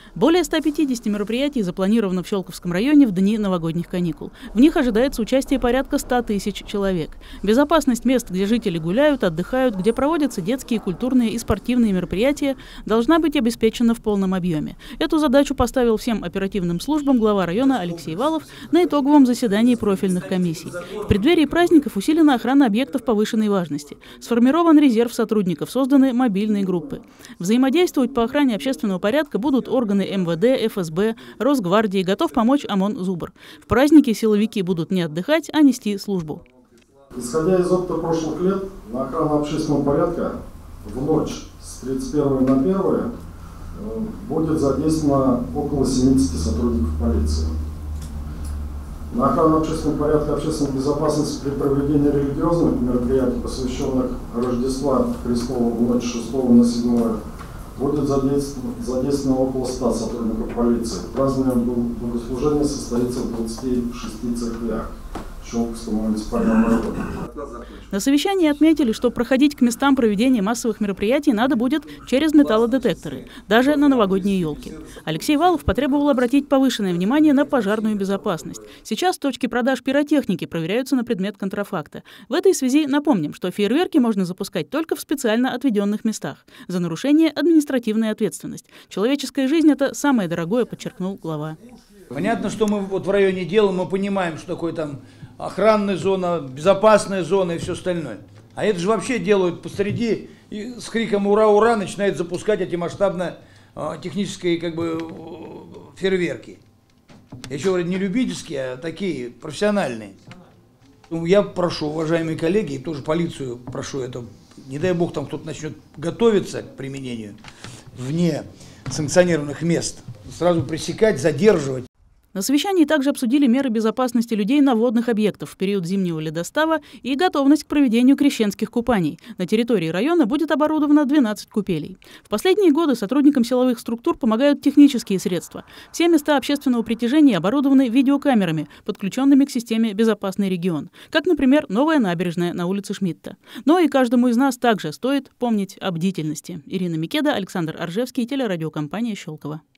Более 150 мероприятий запланировано в Щелковском районе в дни новогодних каникул. В них ожидается участие порядка 100 тысяч человек. Безопасность мест, где жители гуляют, отдыхают, где проводятся детские, культурные и спортивные мероприятия, должна быть обеспечена в полном объеме. Эту задачу поставил всем оперативным службам глава района Алексей Валов на итоговом заседании профильных комиссий. В преддверии праздников усилена охрана объектов повышенной важности. Сформирован резерв сотрудников, созданы мобильные группы. Взаимодействовать по охране общественного порядка будут органы МВД, ФСБ, Росгвардии, готов помочь ОМОН «Зубр». В праздники силовики будут не отдыхать, а нести службу. Исходя из опыта прошлых лет, на охрану общественного порядка в ночь с 31 на 1 будет задействовано около 70 сотрудников полиции. На охрану общественного порядка и общественной безопасности при проведении религиозных мероприятий, посвященных Рождества Христова в ночь 6 на 7, будет задействовано около 100 сотрудников полиции. Празднование богослужения состоится в 26 церквях Щелковского муниципального района. На совещании отметили, что проходить к местам проведения массовых мероприятий надо будет через металлодетекторы, даже на новогодние елки. Алексей Валов потребовал обратить повышенное внимание на пожарную безопасность. Сейчас точки продаж пиротехники проверяются на предмет контрафакта. В этой связи напомним, что фейерверки можно запускать только в специально отведенных местах. За нарушение – административная ответственность. Человеческая жизнь – это самое дорогое, подчеркнул глава. Понятно, что мы вот в районе делаем, мы понимаем, что такое там охранная зона, безопасная зона и все остальное. А это же вообще делают посреди и с криком «Ура, ура!» начинают запускать эти масштабно технические фейерверки. Я еще говорю, не любительские, а такие профессиональные. Я прошу, уважаемые коллеги, и тоже полицию прошу, это, не дай бог там кто-то начнет готовиться к применению вне санкционированных мест, сразу пресекать, задерживать. На совещании также обсудили меры безопасности людей на водных объектах в период зимнего ледостава и готовность к проведению крещенских купаний. На территории района будет оборудовано 12 купелей. В последние годы сотрудникам силовых структур помогают технические средства. Все места общественного притяжения оборудованы видеокамерами, подключенными к системе «Безопасный регион», как, например, новая набережная на улице Шмидта. Но и каждому из нас также стоит помнить о бдительности. Ирина Микеда, Александр Оржевский, телерадиокомпания «Щелково».